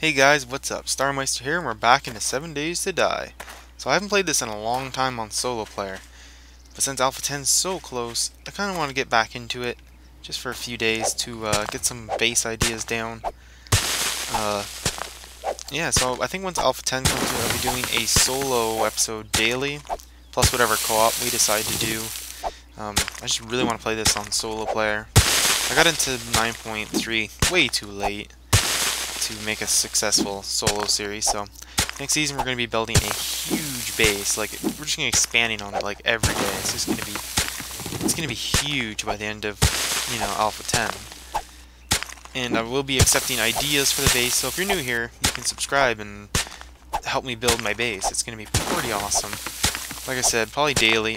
Hey guys, what's up? StarMeister here, and we're back into 7 Days to Die. So I haven't played this in a long time on solo player, but since Alpha 10 is so close, I kind of want to get back into it, just for a few days to get some base ideas down. Uh, yeah, so I think once Alpha 10 comes in, I'll be doing a solo episode daily, plus whatever co-op we decide to do. I just really want to play this on solo player. I got into 9.3 way too late to make a successful solo series, so next season we're going to be building a huge base. Like, we're just going to be expanding on it like every day. It's going to be huge by the end of, Alpha 10. And I will be accepting ideas for the base, so if you're new here, you can subscribe and help me build my base. It's going to be pretty awesome. Like I said, probably daily,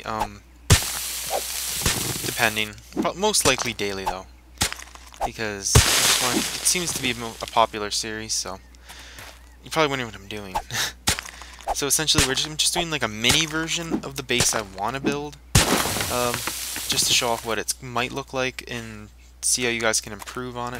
depending. Most likely daily, though, because it seems to be a popular series, so you're probably wondering what I'm doing. So essentially, I'm just doing like a mini version of the base I want to build, just to show off what it might look like and see how you guys can improve on it.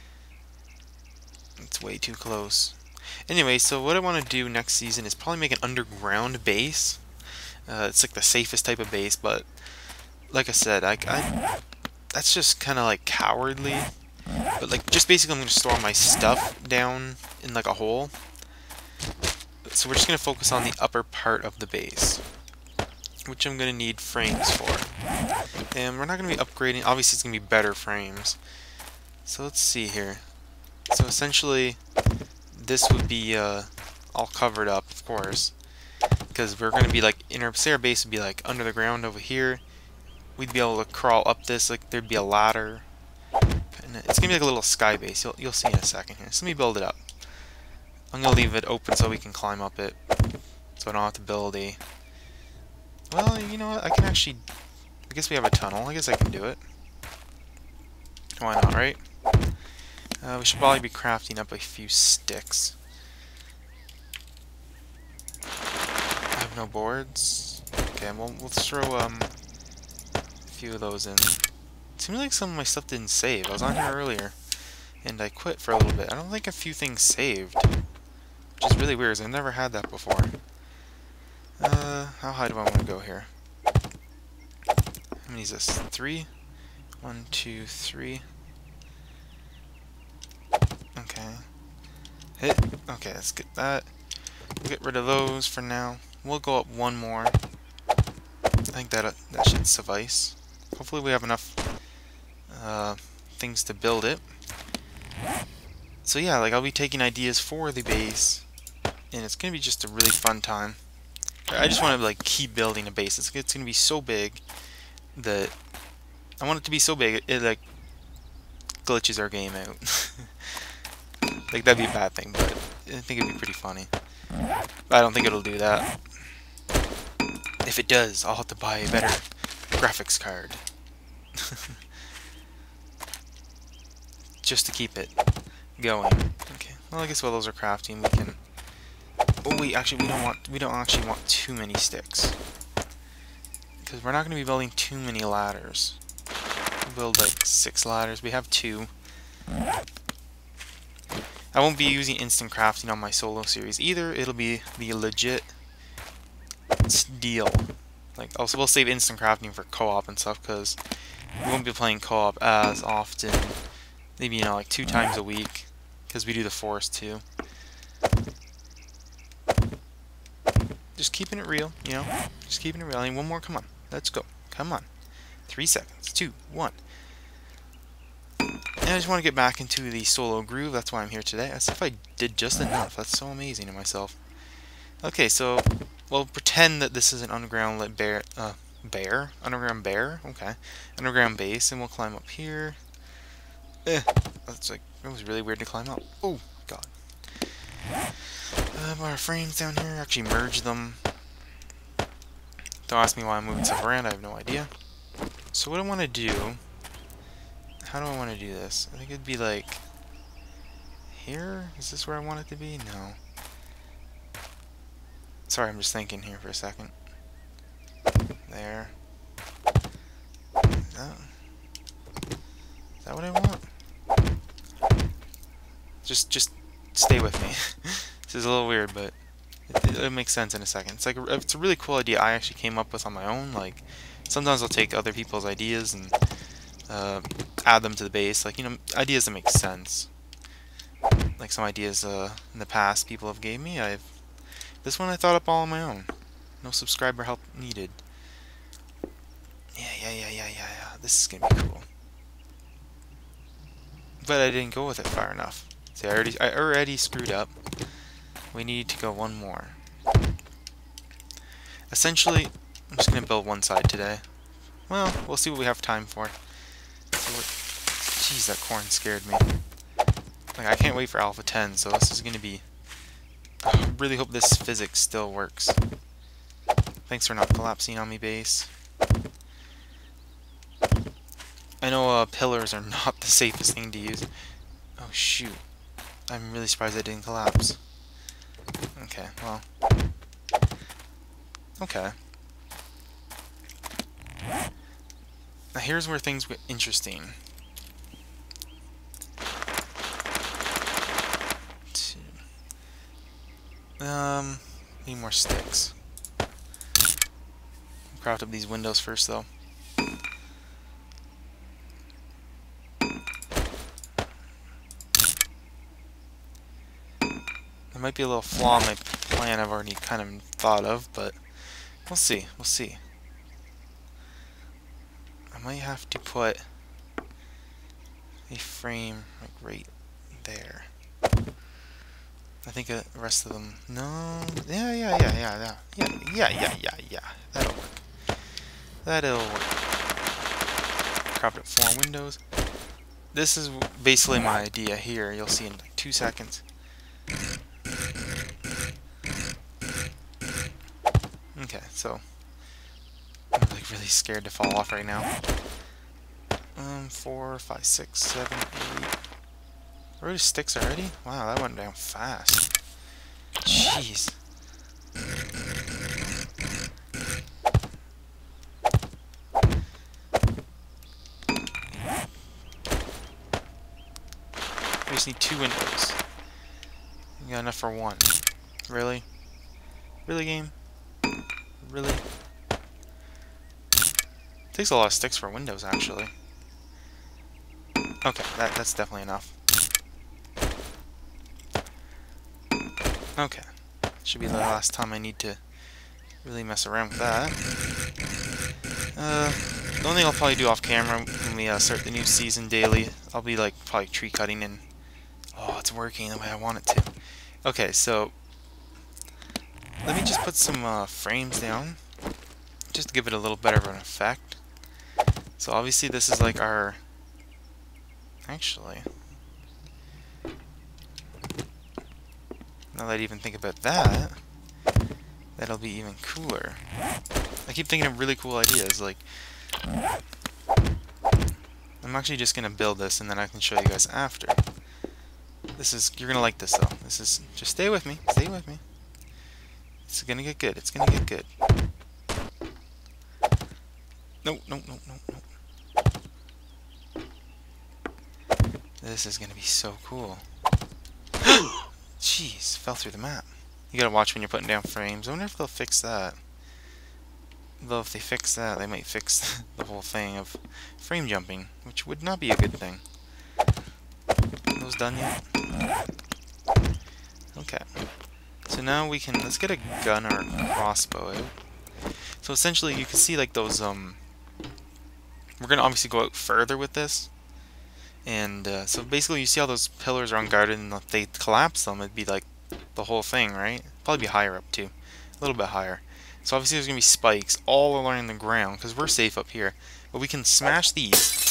It's way too close. Anyway, so what I want to do next season is probably make an underground base. It's like the safest type of base, but like I said, that's just kind of like cowardly. But like, just basically I'm going to store my stuff down in like a hole. So we're just going to focus on the upper part of the base, which I'm going to need frames for. And we're not going to be upgrading, obviously it's going to be better frames. So let's see here. So essentially, this would be all covered up, of course, because we're going to be like, say our base would be like under the ground over here. We'd be able to crawl up this, like there'd be a ladder. It's gonna be like a little sky base. You'll see in a second here. So let me build it up. I'm gonna leave it open so we can climb up it, so I don't have to build a. Well, you know what? I can actually. I guess we have a tunnel. I guess I can do it. Why not, right? We should probably be crafting up a few sticks. I have no boards. Okay, we'll throw a few of those in. It seems like some of my stuff didn't save. I was on here earlier, and I quit for a little bit. I don't think a few things saved, which is really weird. I've never had that before. How high do I want to go here? How many is this? 3? 1, 2, 3. Okay. Hit. Okay, let's get that. We'll get rid of those for now. We'll go up one more. I think that should suffice. Hopefully we have enough things to build it. So yeah, like I'll be taking ideas for the base, and it's gonna be just a really fun time. I just want to like keep building a base. It's gonna be so big that I want it to be so big it like glitches our game out. Like that'd be a bad thing, but I think it'd be pretty funny. But I don't think it'll do that. If it does, I'll have to buy a better graphics card. Just to keep it going. Okay. Well, I guess while those are crafting, we can. Oh wait, actually, we don't actually want too many sticks, because we're not going to be building too many ladders. We'll build like 6 ladders. We have 2. I won't be using instant crafting on my solo series either. It'll be the legit deal. Like, also we'll save instant crafting for co-op and stuff, because we won't be playing co-op as often. Maybe, like 2 times a week, because we do the forest too. Just keeping it real, Just keeping it real. I mean, one more, come on. Let's go. Come on. 3 seconds. 2, 1. And I just want to get back into the solo groove. That's why I'm here today. As if I did just enough. That's so amazing to myself. Okay, so we'll pretend that this is an underground underground bear? Okay. Underground base, and we'll climb up here. That's like, it was really weird to climb up. Oh, God. Our frames down here, actually merge them. Don't ask me why I'm moving stuff around, I have no idea. So what I want to do, how do I want to do this? I think it'd be like, here? Is this where I want it to be? No. Sorry, I'm just thinking here for a second. There. Is that what I want? Just stay with me. This is a little weird, but it makes sense in a second. It's like it's a really cool idea I actually came up with on my own. Like sometimes I'll take other people's ideas and add them to the base. Like, you know, ideas that make sense. Like some ideas in the past people have gave me. This one I thought up all on my own. No subscriber help needed. Yeah. This is gonna be cool. But I didn't go with it far enough. See, I already screwed up. We need to go one more. Essentially, I'm just gonna build one side today. Well, we'll see what we have time for. Jeez, that corn scared me. Like, I can't wait for Alpha 10, so this is gonna be... I really hope this physics still works. Thanks for not collapsing on me, base. I know pillars are not the safest thing to use. Oh shoot. I'm really surprised I didn't collapse. Okay, well. Okay. Now here's where things get interesting. Need more sticks. Craft up these windows first, though. There might be a little flaw in my plan I've already kind of thought of, but we'll see. We'll see. I might have to put a frame like right there. I think the rest of them. No. Yeah. That'll work. That'll work. Craft up 4 windows. This is basically my idea here. You'll see in like 2 seconds. Okay, so I'm like really scared to fall off right now. 4, 5, 6, 7, 8. Already sticks already? Wow, that went down fast. Jeez. We just need 2 windows. You got enough for 1. Really? Really, game? Really? Takes a lot of sticks for windows, actually. Okay, that's definitely enough. Okay. Should be the last time I need to really mess around with that. The only thing I'll probably do off camera when we start the new season daily, I'll be like probably tree cutting and... Oh, it's working the way I want it to. Okay, so... Let me just put some frames down, just to give it a little better of an effect. So obviously this is like our... Actually... Now that I even think about that, that'll be even cooler. I keep thinking of really cool ideas, like... I'm actually just gonna build this and then I can show you guys after. This is... You're gonna like this though. This is... Just stay with me. Stay with me. It's gonna get good. It's gonna get good. No. This is gonna be so cool. Jeez, fell through the map. You gotta watch when you're putting down frames. I wonder if they'll fix that. Though if they fix that, they might fix the whole thing of frame jumping, which would not be a good thing. Are those done yet? Okay. So now we can, let's get a gun or a crossbow out. So essentially you can see like those, we're gonna obviously go out further with this. And so basically you see how those pillars are unguarded and if they collapse them, it'd be like the whole thing, right? Probably be higher up too. A little bit higher. So obviously there's gonna be spikes all along the ground because we're safe up here. But we can smash these.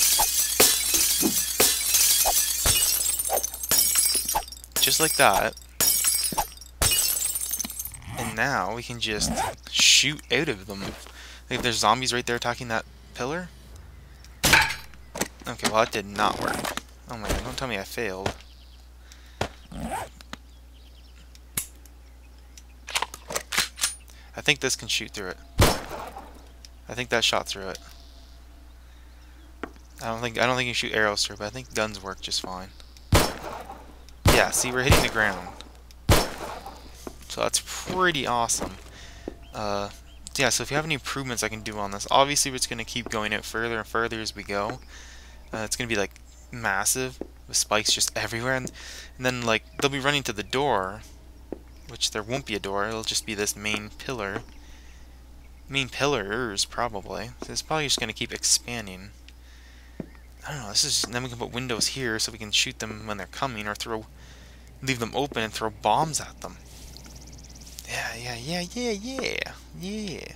Just like that. And now we can just shoot out of them. Like if there's zombies right there attacking that pillar. Okay, well that did not work. Oh my god, don't tell me I failed. I think this can shoot through it. I think that shot through it. I don't think you shoot arrows through it, but I think guns work just fine. Yeah, see, we're hitting the ground. So that's pretty awesome. Yeah, so if you have any improvements I can do on this, obviously it's going to keep going out further and further as we go. It's going to be like massive with spikes just everywhere, and then like they'll be running to the door, which there won't be a door, it'll just be this main pillar. Main pillars, probably. So it's probably just going to keep expanding. I don't know, this is, then we can put windows here so we can shoot them when they're coming, or leave them open and throw bombs at them. Yeah.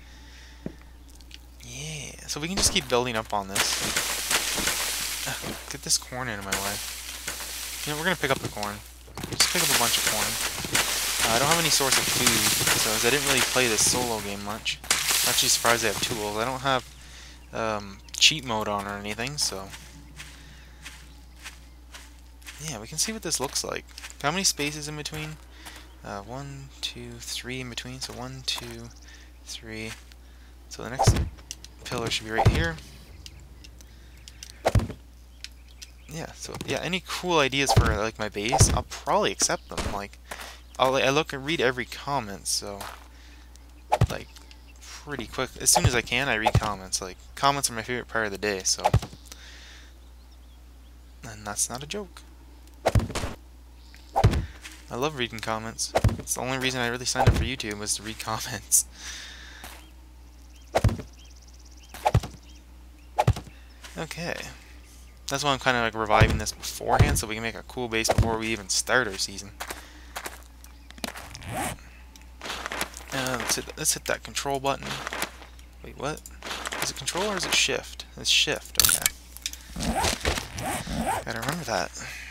So we can just keep building up on this. Get this corn out of my way. You know, we're gonna pick up the corn. Just pick up a bunch of corn. I don't have any source of food, so as I didn't really play this solo game much. I'm actually surprised I have tools. I don't have cheat mode on or anything, so yeah, we can see what this looks like. How many spaces in between? 1, 2, 3 in between. So 1, 2, 3. So the next pillar should be right here. Yeah. So yeah, any cool ideas for like my base? I'll probably accept them. Like, I look and read every comment. So like pretty quick. As soon as I can, I read comments. Like, comments are my favorite part of the day. So, and that's not a joke. I love reading comments. It's the only reason I really signed up for YouTube, was to read comments. Okay. That's why I'm kind of like reviving this beforehand, so we can make a cool base before we even start our season. Let's hit that control button. Wait, what? Is it control or is it shift? It's shift, okay. Gotta remember that.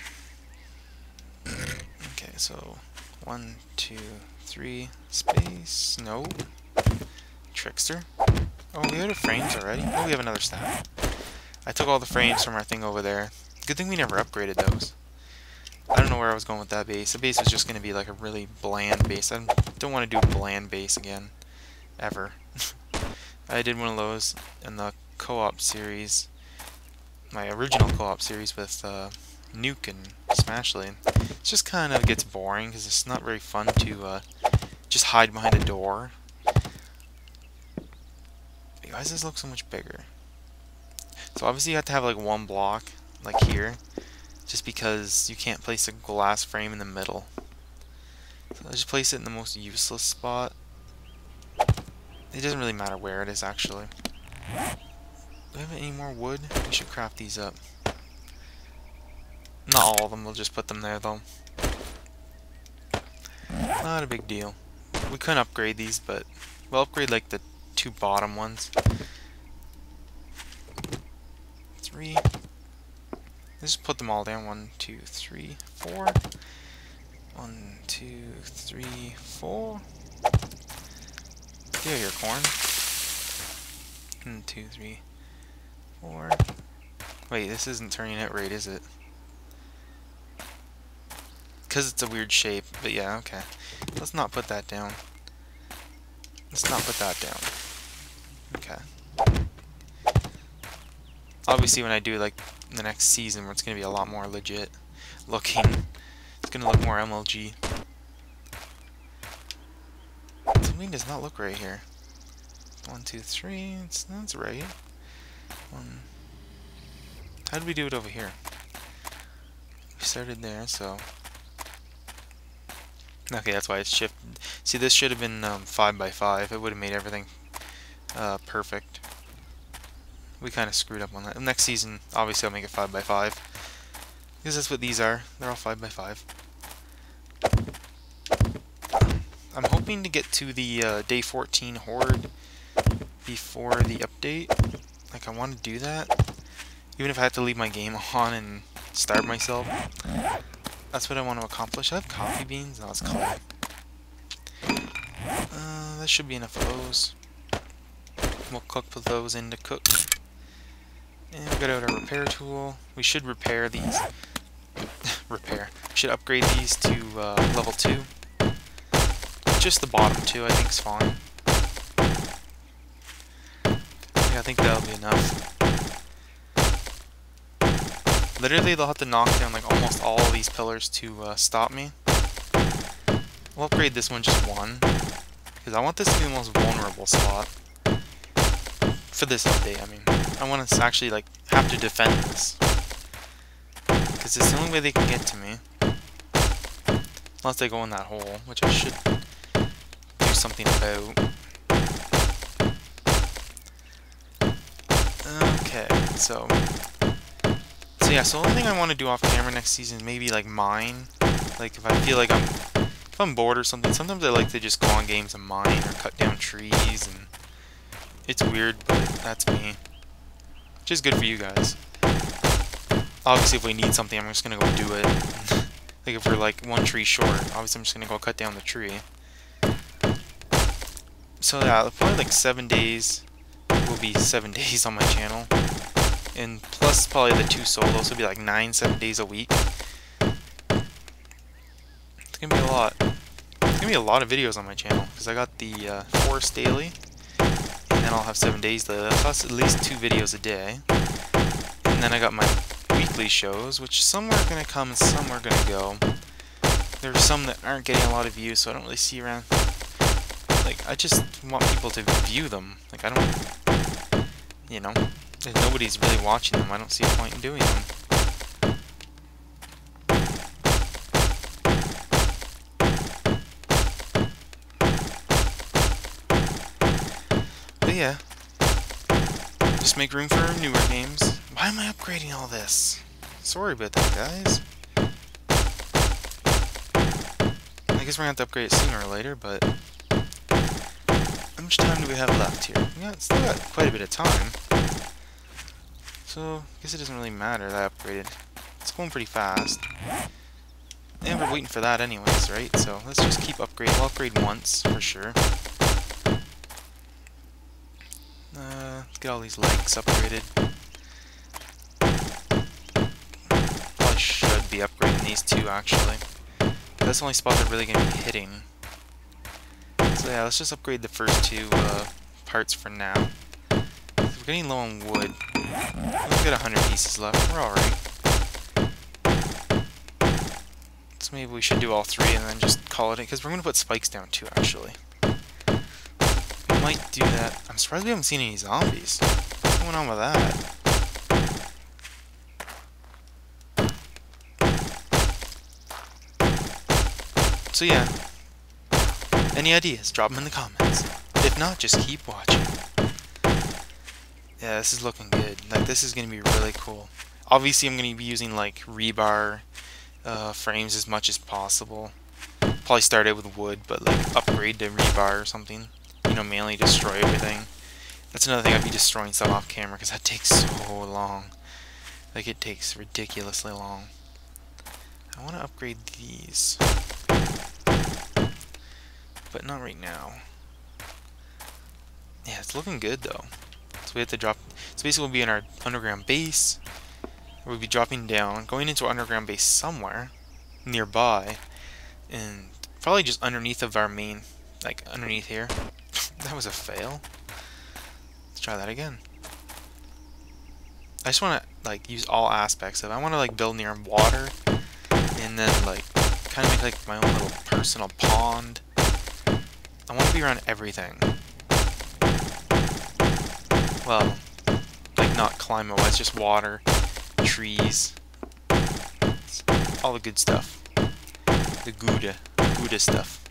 Okay, so 1, 2, 3, space, no. Trickster. Oh, we have frames already? Oh, we have another staff. I took all the frames from our thing over there. Good thing we never upgraded those. I don't know where I was going with that base. The base was just going to be like a really bland base. I don't want to do a bland base again. Ever. I did one of those in the co-op series. My original co-op series with Nuke and Smash Lane. It just kind of gets boring because it's not very fun to just hide behind a door. Why does this look so much bigger? So obviously you have to have like one block, like here, just because you can't place a glass frame in the middle. So I just place it in the most useless spot. It doesn't really matter where it is, actually. Do we have any more wood? We should craft these up. Not all of them, we'll just put them there though. Not a big deal. We couldn't upgrade these, but we'll upgrade like the 2 bottom ones. 3. Let's just put them all down. 1, 2, 3, 4. 1, 2, 3, 4. Get your corn. 1, 2, 3, 4. Wait, this isn't turning out right, is it? Because it's a weird shape, but yeah, okay. Let's not put that down. Let's not put that down. Okay. Obviously when I do like the next season where it's going to be a lot more legit looking, it's going to look more MLG. Something does not look right here. 1, 2, 3, that's right. How did we do it over here? We started there, so... Okay, that's why it's shifted. See, this should have been 5x5. It would have made everything perfect. We kind of screwed up on that. Next season, obviously I'll make it 5x5. Because that's what these are. They're all 5x5. I'm hoping to get to the day 14 horde before the update. Like, I want to do that. Even if I have to leave my game on and starve myself. That's what I want to accomplish. I have coffee beans. No, it's clay. That should be enough of those. We'll put those in to cook. And we'll get out our repair tool. We should repair these. Repair. We should upgrade these to level 2. Just the bottom 2, I think, is fine. Yeah, I think that'll be enough. Literally, they'll have to knock down like almost all of these pillars to stop me. We'll upgrade this one just one, because I want this to be the most vulnerable spot for this update. I mean, I want us to actually like have to defend this, because it's the only way they can get to me, unless they go in that hole, which I should do something about. Okay, so yeah, so the only thing I want to do off camera next season is maybe like mine. Like if I feel like if I'm bored or something, sometimes I like to just go on games and mine or cut down trees, and it's weird, but that's me. Which is good for you guys. Obviously if we need something, I'm just gonna go do it. Like if we're like one tree short, obviously I'm just gonna go cut down the tree. So yeah, probably like 7 days will be 7 days on my channel. And plus probably the 2 solos will be like 7 days a week. It's gonna be a lot. It's gonna be a lot of videos on my channel because I got the Forest Daily, and then I'll have 7 days to plus at least 2 videos a day. And then I got my weekly shows, which some are gonna come and some are gonna go. There's some that aren't getting a lot of views, so I don't really see around. Like I just want people to view them. Like I don't, you know. If nobody's really watching them, I don't see a point in doing them. But yeah, just make room for newer games. Why am I upgrading all this? Sorry about that, guys. I guess we're gonna have to upgrade it sooner or later, but how much time do we have left here? We still got quite a bit of time. So, I guess it doesn't really matter that I upgraded. It's going pretty fast. And we're waiting for that anyways, right? So, let's just keep upgrading. We'll upgrade once, for sure. Let's get all these legs upgraded. Probably should be upgrading these 2, actually. That's the only spot they're really going to be hitting. So yeah, let's just upgrade the first 2 parts for now. We're getting low on wood. We've got 100 pieces left. We're alright. So maybe we should do all 3 and then just call it in, because we're going to put spikes down too, actually. We might do that. I'm surprised we haven't seen any zombies. What's going on with that? So yeah. Any ideas? Drop them in the comments. If not, just keep watching. Yeah, this is looking good. Like, this is going to be really cool. Obviously, I'm going to be using, like, rebar frames as much as possible. Probably start out with wood, but, like, upgrade to rebar or something. You know, mainly destroy everything. That's another thing, I'd be destroying stuff off camera, because that takes so long. Like, it takes ridiculously long. I want to upgrade these. But not right now. Yeah, it's looking good, though. So we have to drop. So basically, we'll be in our underground base. We'll be dropping down, going into our underground base somewhere nearby, and probably just underneath of our main, like underneath here. That was a fail. Let's try that again. I just want to like use all aspects of it. I want to like build near water, and then like kind of make like my own little personal pond. I want to be around everything. Well, like not climate-wise, just water, trees, all the good stuff. The Gouda stuff.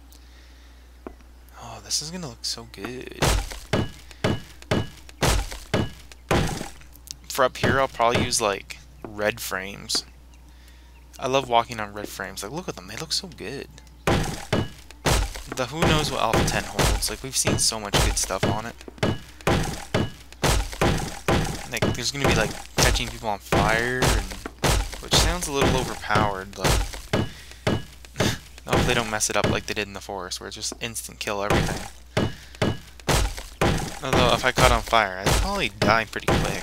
Oh, this is gonna look so good. For up here, I'll probably use like red frames. I love walking on red frames. Like, look at them; they look so good. The who knows what Alpha 10 holds. Like, we've seen so much good stuff on it. Like, there's gonna be like catching people on fire, and which sounds a little overpowered, but I hope they don't mess it up like they did in the forest, where it's just instant kill everything. Although, if I caught on fire, I'd probably die pretty quick.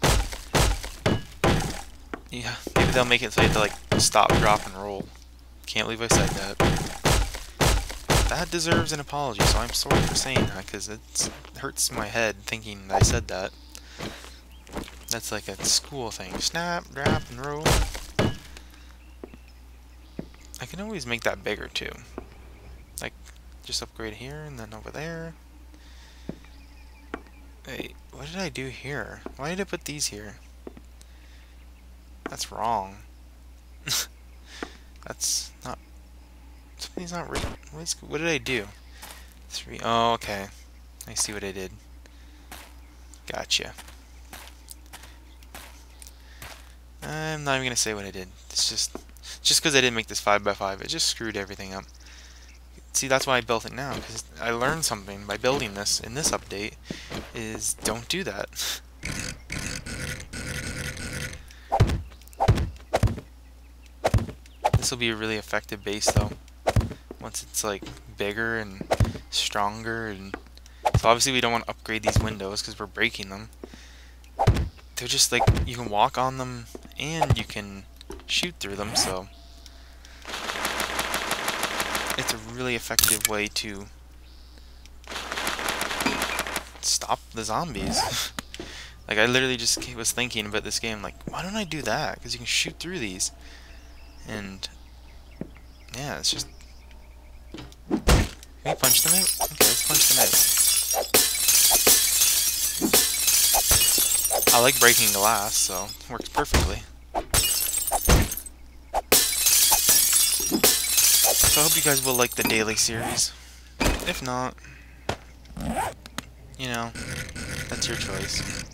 Yeah, maybe they'll make it so you have to like stop, drop, and roll. Can't believe I said that. That deserves an apology, so I'm sorry for saying that, because it hurts my head thinking that I said that. That's like a school thing. Snap, drop, and roll. I can always make that bigger too. Like, just upgrade here and then over there. Wait, what did I do here? Why did I put these here? That's wrong. That's not... Something's not right. What did I do? 3. Oh, okay. I see what I did. Gotcha. I'm not even gonna say what I did. It's just because I didn't make this 5x5, it just screwed everything up. See, that's why I built it now, because I learned something by building this in this update, is don't do that. This will be a really effective base though, once it's like bigger and stronger. And so obviously we don't want to upgrade these windows because we're breaking them. They're just like, you can walk on them and you can shoot through them, so it's a really effective way to stop the zombies. Like, I literally just was thinking about this game, like, why don't I do that? Because you can shoot through these. And yeah, it's just... Can we punch them out? Okay, let's punch them out. I like breaking glass, so it works perfectly. So I hope you guys will like the daily series. If not, you know, that's your choice.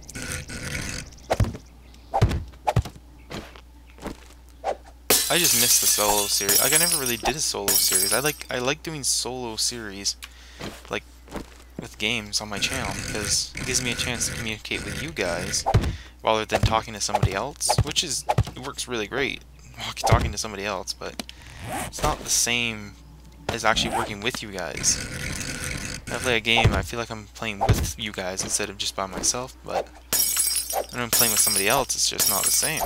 I just missed the solo series. Like, I never really did a solo series. I like doing solo series, like, with games on my channel, because it gives me a chance to communicate with you guys rather than talking to somebody else, which is, it works really great, talking to somebody else, but it's not the same as actually working with you guys. When I play a game, I feel like I'm playing with you guys instead of just by myself, but when I'm playing with somebody else, it's just not the same.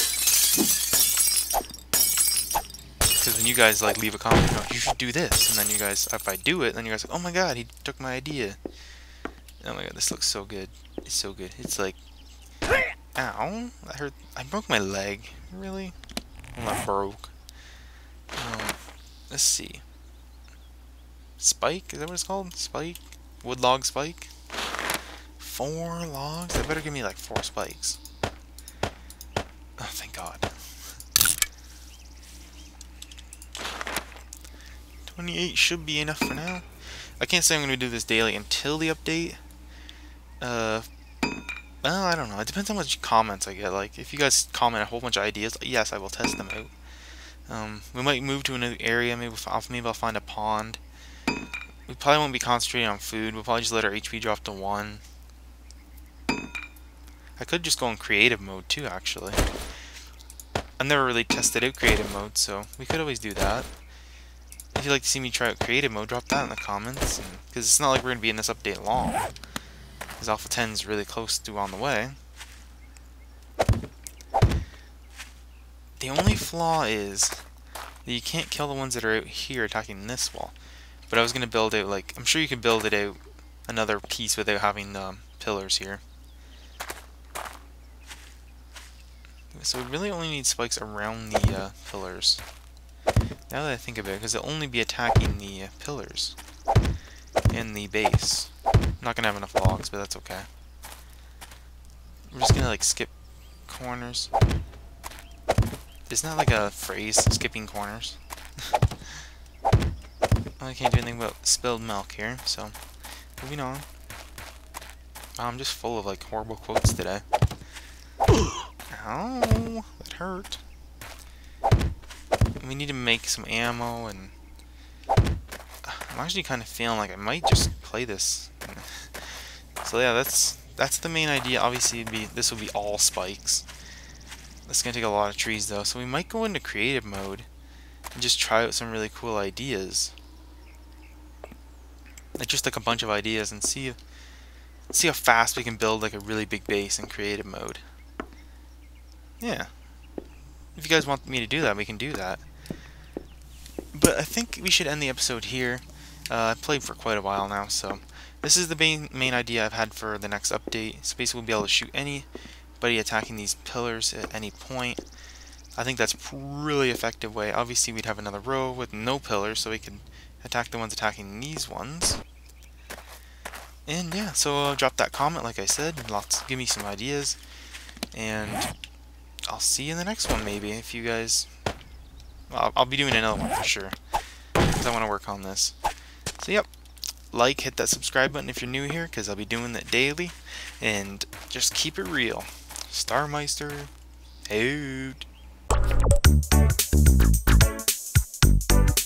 Because when you guys like leave a comment, oh, you should do this, and then you guys, if I do it, then you guys are like, oh my god, he took my idea. Oh my god, this looks so good. It's so good. It's like, ow, I broke my leg. Really? Well, not broke. Let's see. Spike? Is that what it's called? Spike? Wood log spike? 4 logs? They better give me like 4 spikes. Oh, thank god. 28 should be enough for now. I can't say I'm going to do this daily until the update. Well, I don't know. It depends on how much comments I get. Like, if you guys comment a whole bunch of ideas, yes, I will test them out. We might move to a new area. Maybe I'll find a pond. We probably won't be concentrating on food. We'll probably just let our HP drop to 1. I could just go in creative mode too, actually. I've never really tested out creative mode, so we could always do that. If you'd like to see me try out creative mode, drop that in the comments. Because it's not like we're going to be in this update long. Because Alpha 10 is really close to on the way. The only flaw is that you can't kill the ones that are out here attacking this wall. But I was going to build out, like, I'm sure you can build it out another piece without having the pillars here. So we really only need spikes around the pillars. Now that I think of it, because they'll only be attacking the pillars and the base. I'm not going to have enough logs, but that's okay. We're just going to, like, skip corners. Isn't that like a phrase, skipping corners? Well, I can't do anything about spilled milk here, so moving on. Wow, I'm just full of, like, horrible quotes today. Ow, that hurt. We need to make some ammo, and I'm actually kind of feeling like I might just play this. So yeah, that's the main idea. Obviously, this will be all spikes. That's gonna take a lot of trees though, so we might go into creative mode and just try out some really cool ideas. Like just like a bunch of ideas, and see how fast we can build like a really big base in creative mode. Yeah. If you guys want me to do that, we can do that. But I think we should end the episode here. I've played for quite a while now, so this is the main idea I've had for the next update. So basically we'll be able to shoot any anybody attacking these pillars at any point. I think that's a really effective way. Obviously we'd have another row with no pillars, so we can attack the ones attacking these ones. And yeah, so drop that comment like I said, give me some ideas, and I'll see you in the next one maybe. If you guys, well, I'll be doing another one for sure, because I want to work on this. So yep, hit that subscribe button if you're new here, because I'll be doing that daily, and just keep it real. StarMeister out.